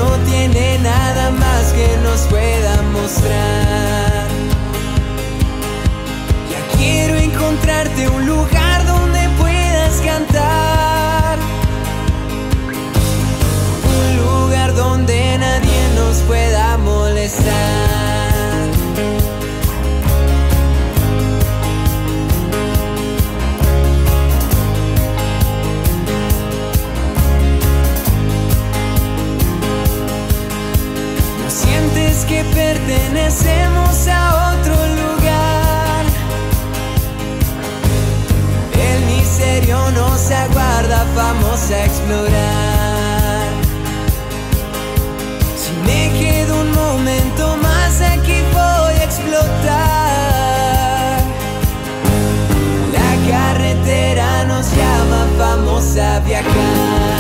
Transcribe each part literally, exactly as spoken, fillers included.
no tiene nada más que nos pueda mostrar. Ya quiero encontrarte un lugar donde puedas cantar, un lugar donde nadie nos pueda molestar. ¿No sientes que pertenecemos a otro lugar? El misterio nos aguarda, vamos a explorar. Si me quedo un momento más aquí voy a explotar. La carretera nos llama, vamos a viajar.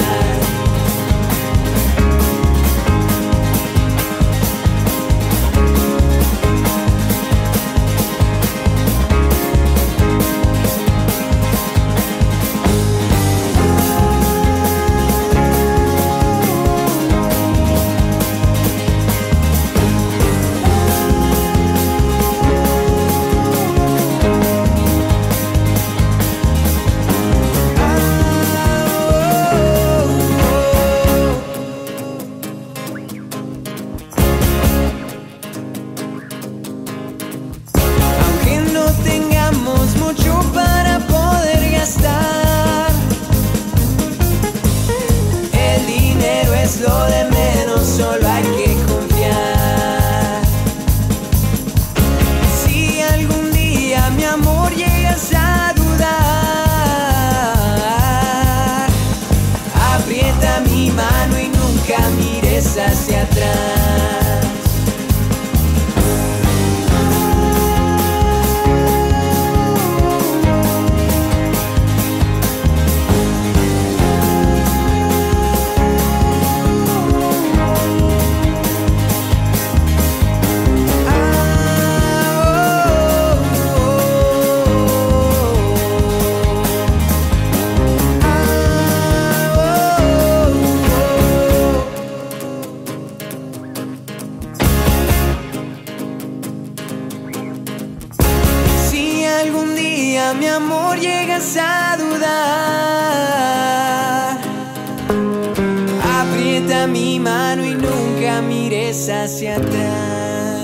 Es lo de menos, solo hay que confiar. Si algún día mi amor llegas a dudar, aprieta mi mano y nunca mires hacia atrás. Algún día mi amor llegas a dudar, aprieta mi mano y nunca mires hacia atrás.